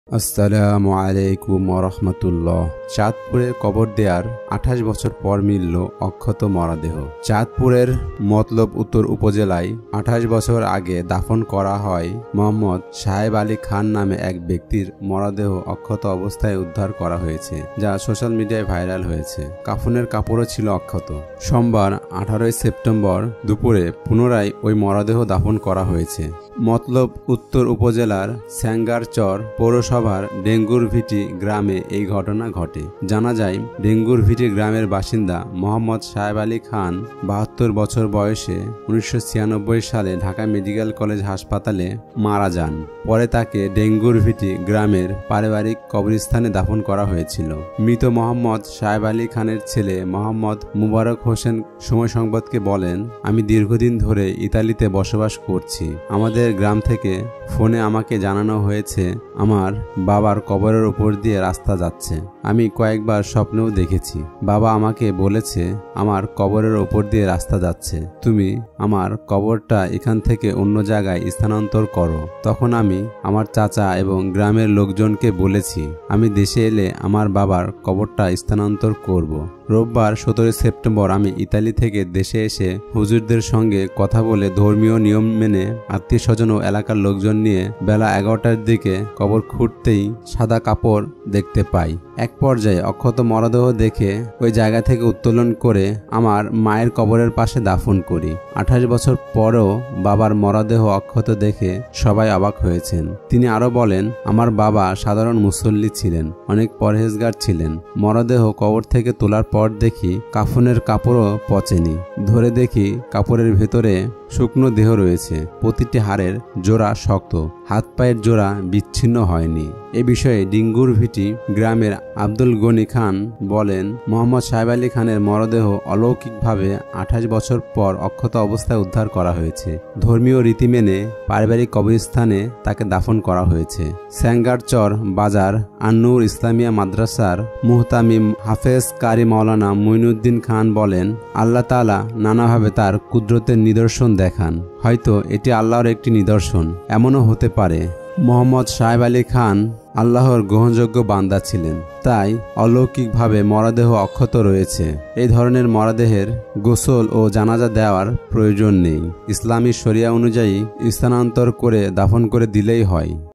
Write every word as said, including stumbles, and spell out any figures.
আসসালামু আলাইকুম ওয়া রাহমাতুল্লাহ। চাঁদপুরের কবর দেয়ার আঠাশ বছর পর মিলল অক্ষত মরদেহ। চাঁদপুরের মতলব উত্তর উপজেলায় আঠাশ বছর আগে দাফন করা হয় মোহাম্মদ সাহেব আলী খান নামে এক ব্যক্তির মরদেহ অক্ষত অবস্থায় উদ্ধার করা হয়েছে, যা সোশ্যাল মিডিয়ায় ভাইরাল হয়েছে। কাফনের কাপড়ও ছিল অক্ষত। সোমবার আঠারোই সেপ্টেম্বর দুপুরে পুনরায় ওই মরদেহ দাফন করা হয়েছে। মতলব উত্তর উপজেলার স্যাঙ্গারচর পৌরসভার ডেঙ্গুরভিটি গ্রামে এই ঘটনা ঘটে। জানা যায়, ডেঙ্গুরভিটি গ্রামের বাসিন্দা মোহাম্মদ সাহেব আলী খান বাহাত্তর বছর বয়সে উনিশশো ছিয়ানব্বই সালে ঢাকা মেডিকেল কলেজ হাসপাতালে মারা যান। পরে তাকে ডেঙ্গুরভিটি গ্রামের পারিবারিক কবরস্থানে দাফন করা হয়েছিল। মৃত মোহাম্মদ সাহেব আলী খানের ছেলে মোহাম্মদ মুবারক হোসেন সময় সংবাদকে বলেন, আমি দীর্ঘদিন ধরে ইতালিতে বসবাস করছি। আমাদের গ্রাম থেকে ফোনে আমাকে জানানো হয়েছে আমার বাবার কবরের উপর দিয়ে রাস্তা যাচ্ছে। আমি কয়েকবার স্বপ্নেও দেখেছি। বাবা আমাকে বলেছে আমার কবরের উপর দিয়ে রাস্তা যাচ্ছে, তুমি আমার কবরটা এখান থেকে অন্য জায়গায় স্থানান্তর করো। তখন আমি আমার চাচা এবং গ্রামের লোকজনকে বলেছি আমি দেশে এলে আমার বাবার কবরটা স্থানান্তর করব। রোববার সতেরোই সেপ্টেম্বর আমি ইতালি থেকে দেশে এসে হুজুরদের সঙ্গে কথা বলে ধর্মীয় নিয়ম মেনে আত্মীয় স্বজন ও এলাকার লোকজন নিয়ে বেলা এগারোটার দিকে কবর খুঁড়তেই সাদা কাপড় দেখতে পাই। এক পর্যায়ে অক্ষত মরদেহ দেখে ওই জায়গা থেকে উত্তোলন করে আমার মায়ের কবরের পাশে দাফন করি। আঠাশ বছর পরেও বাবার মরদেহ অক্ষত দেখে সবাই অবাক হয়েছেন। তিনি আরো বলেন, আমার বাবা সাধারণ মুসল্লি ছিলেন, অনেক পরহেজগার ছিলেন। মরদেহ কবর থেকে তোলার পর দেখি কাফনের কাপড়ও পচেনি। ধরে দেখি কাপড়ের ভেতরে শুকনো দেহ রয়েছে, প্রতিটি হাড়ের জোড়া শক্ত, হাত পায়ের জোড়া বিচ্ছিন্ন হয়নি। এ বিষয়ে ডিঙ্গুরভিটি গ্রামের আব্দুল গনি খান বলেন, মোহাম্মদ সাহেব আলী খানের মরদেহ অলৌকিকভাবে আঠাশ বছর পর অক্ষত অবস্থায় উদ্ধার করা হয়েছে। ধর্মীয় রীতি মেনে পারিবারিক কবরস্থানে তাকে দাফন করা হয়েছে। স্যাঙ্গারচর বাজার আন্নুর ইসলামিয়া মাদ্রাসার মুহতামিম হাফেজ কারি মাওলানা মুইনুদ্দিন খান বলেন, আল্লাহ তাআলা নানাভাবে তার কুদরতের নিদর্শন দেখান। হয়তো এটি আল্লাহর একটি নিদর্শন। এমনও হতে পারে মোহাম্মদ সাহেব আলী খান আল্লাহর গ্রহণযোগ্য বান্দা ছিলেন, তাই অলৌকিকভাবে মরদেহ অক্ষত রয়েছে। এই ধরনের মরদেহের গোসল ও জানাজা দেওয়ার প্রয়োজন নেই। ইসলামী শরিয়া অনুযায়ী স্থানান্তর করে দাফন করে দিলেই হয়।